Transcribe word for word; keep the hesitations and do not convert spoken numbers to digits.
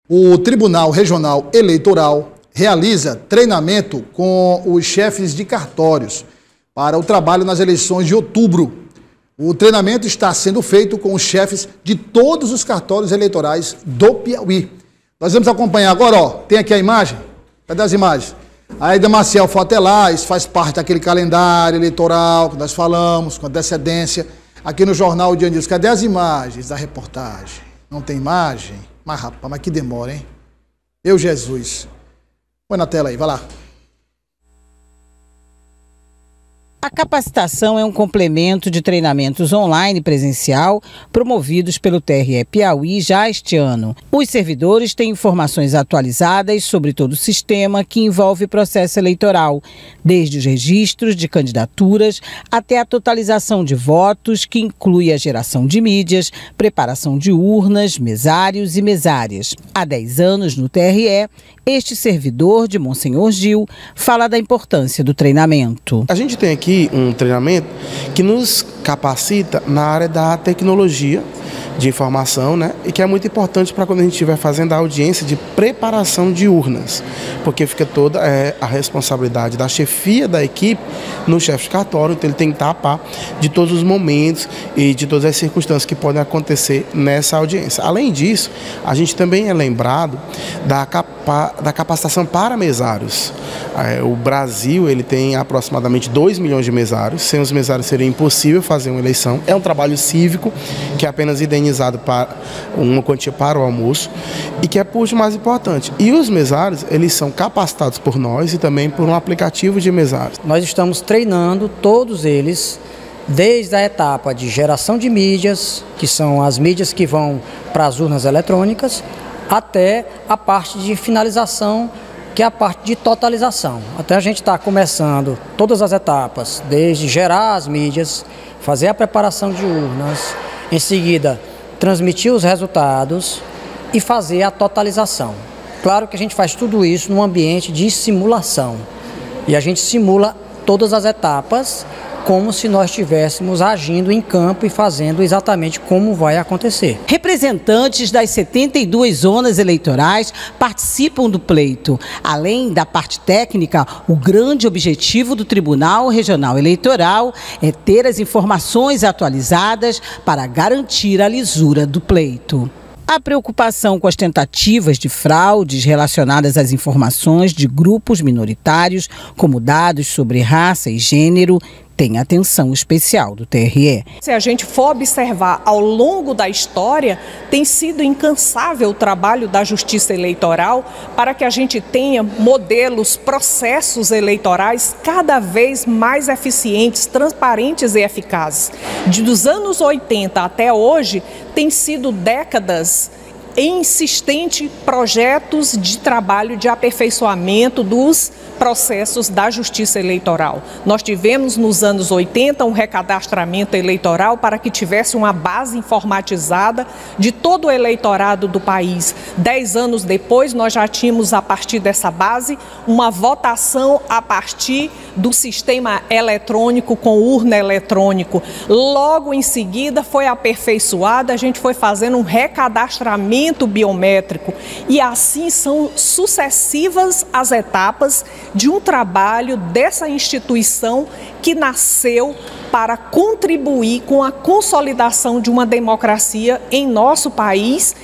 O Tribunal Regional Eleitoral realiza treinamento com os chefes de cartórios para o trabalho nas eleições de outubro. O treinamento está sendo feito com os chefes de todos os cartórios eleitorais do Piauí. Nós vamos acompanhar agora, ó, tem aqui a imagem? Cadê as imagens? A Aida Maciel Fotelar, isso faz parte daquele calendário eleitoral que nós falamos, com antecedência. Aqui no Jornal Dia News, cadê as imagens da reportagem? Não tem imagem? Mas rapaz, mas que demora, hein? Meu Jesus. Põe na tela aí, vai lá. A capacitação é um complemento de treinamentos online e presencial promovidos pelo T R E Piauí já este ano. Os servidores têm informações atualizadas sobre todo o sistema que envolve processo eleitoral, desde os registros de candidaturas até a totalização de votos, que inclui a geração de mídias, preparação de urnas, mesários e mesárias. Há dez anos no T R E, este servidor de Monsenhor Gil fala da importância do treinamento. A gente tem aqui um treinamento que nos capacita na área da tecnologia de informação, né? E que é muito importante para quando a gente estiver fazendo a audiência de preparação de urnas, porque fica toda é, a responsabilidade da chefia da equipe no chefe de cartório, então ele tem que estar a par de todos os momentos e de todas as circunstâncias que podem acontecer nessa audiência. Além disso, a gente também é lembrado da, capa, da capacitação para mesários. É, o Brasil ele tem aproximadamente dois milhões de mesários, sem os mesários seria impossível fazer uma eleição. É um trabalho cívico que é apenas indenizado para uma quantia para o almoço e que é por mais importante. E os mesários, eles são capacitados por nós e também por um aplicativo de mesários. Nós estamos treinando todos eles desde a etapa de geração de mídias, que são as mídias que vão para as urnas eletrônicas, até a parte de finalização, que é a parte de totalização. Até a gente está começando todas as etapas, desde gerar as mídias, fazer a preparação de urnas, em seguida transmitir os resultados e fazer a totalização. Claro que a gente faz tudo isso num ambiente de simulação. E a gente simula todas as etapas como se nós estivéssemos agindo em campo e fazendo exatamente como vai acontecer. Representantes das setenta e duas zonas eleitorais participam do pleito. Além da parte técnica, o grande objetivo do Tribunal Regional Eleitoral é ter as informações atualizadas para garantir a lisura do pleito. A preocupação com as tentativas de fraudes relacionadas às informações de grupos minoritários, como dados sobre raça e gênero, tem atenção especial do T R E. Se a gente for observar ao longo da história, tem sido incansável o trabalho da Justiça Eleitoral para que a gente tenha modelos, processos eleitorais cada vez mais eficientes, transparentes e eficazes. De dos anos oitenta até hoje, tem sido décadas insistente projetos de trabalho de aperfeiçoamento dos processos da Justiça Eleitoral. Nós tivemos nos anos oitenta um recadastramento eleitoral para que tivesse uma base informatizada de todo o eleitorado do país. Dez anos depois, nós já tínhamos, a partir dessa base, uma votação a partir do sistema eletrônico com urna eletrônico. Logo em seguida foi aperfeiçoada, a gente foi fazendo um recadastramento biométrico e assim são sucessivas as etapas de um trabalho dessa instituição que nasceu para contribuir com a consolidação de uma democracia em nosso país